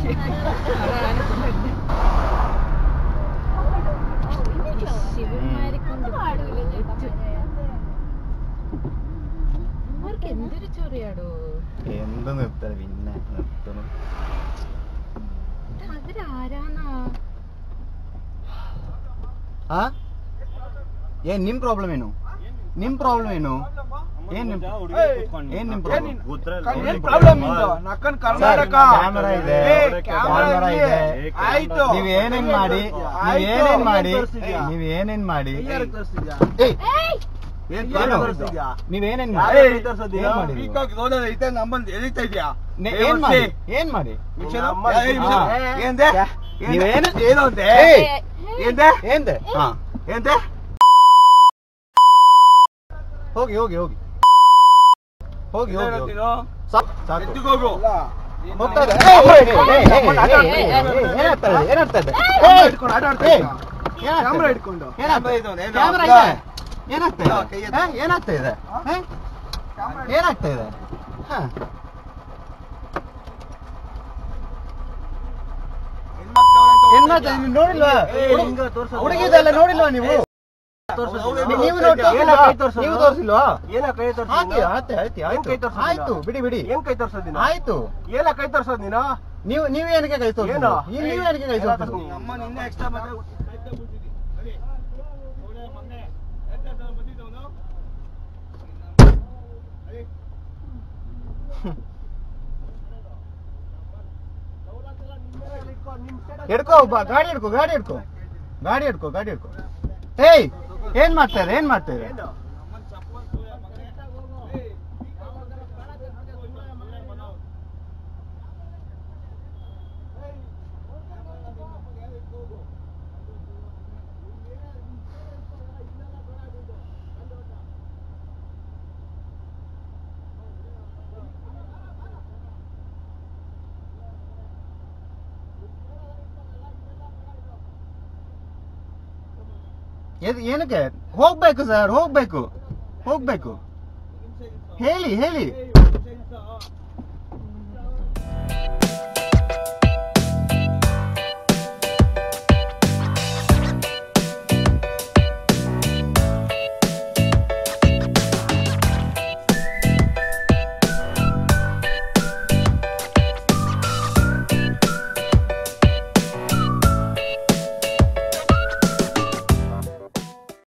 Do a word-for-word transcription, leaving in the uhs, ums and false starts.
എന്തൊരു ചൊറിയാടോ എന്ത് നിർത്തത് പിന്നെ നിർത്തുന്നു അവരാരാന്നാ ಹಾ ಏನ್ ನಿಮ್ ಪ್ರಾಬ್ಲಮ್ ಏನು ನಿಮ್ ಪ್ರಾಬ್ಲಮ್ ಏನು ಏನ್ ನಿಮ್ ಏನ್ ನಿಮ್ ಪ್ರಾಬ್ಲಮ್ ಕ್ಯಾಮರಾ ಇದೆ ಕ್ಯಾಮರಾ ಇದೆ ನೀವ್ ಏನೇನ್ ಮಾಡಿ ನೀವ್ ಏನೇನ್ ಮಾಡಿ ನೀವ್ ಏನೇನ್ ಮಾಡಿ ನೀವೇನೇನ್ ಮಾಡಿ ಏನ್ ಮಾಡಿ ಏನ್ ಮಾಡಿ ಹೋಗಿ ಹೋಗಿ ಹೋಗಿ ಹೋಗಿ ಹೋಗಿ ಹೋಗ್ತಾ ಇದೆ ಏನಾಗ್ತಾ ಇದೆ ಕ್ಯಾಮ್ರಾ ಇಟ್ಕೊಂಡು ಕ್ಯಾಮ್ರಾ ಏನಾಗ್ತಾ ಇದೆ ಏನಾಗ್ತಾ ಇದೆ ಏನಾಗ್ತಾ ಇದೆ ಏನ್ ಮಾಡ್ತಾ ನೀವು ನೋಡಿಲ್ವಾ ಹುಡುಗಿದಲ್ಲ ನೋಡಿಲ್ವಾ ನೀವು ನೀವು ನೀವು ತೋರಿಸಿಲ್ವಾ ಆಯ್ತು ಬಿಡಿ ಬಿಡಿ ಏನ್ ಕೈ ತೋರ್ಸೋದ್ ನೀನು ಆಯ್ತು ಏನ ಕೈ ತೋರ್ಸೋದ್ ನೀನು ನೀವು ನೀವ್ ಏನಕ್ಕೆ ಕೈ ತೋರ್ಸೋದು ನೀವ್ ಏನಕ್ಕೆ ಕೈ ತೋರ್ಸೋದು ಹಿಡ್ಕೋ ಗಾಡಿ ಹಿಡ್ಕೋ ಗಾಡಿ ಹಿಡ್ಕೋ ಗಾಡಿ ಹಿಡ್ಕೋ ಗಾಡಿ ಹಿಡ್ಕೋ ಏಯ್ ಏನ್ ಮಾಡ್ತಾರೆ ಏನ್ ಮಾಡ್ತಾರೆ ಏನಕ್ಕೆ ಹೋಗ್ಬೇಕು ಸರ್ ಹೋಗ್ಬೇಕು ಹೋಗ್ಬೇಕು ಹೇಳಿ ಹೇಳಿ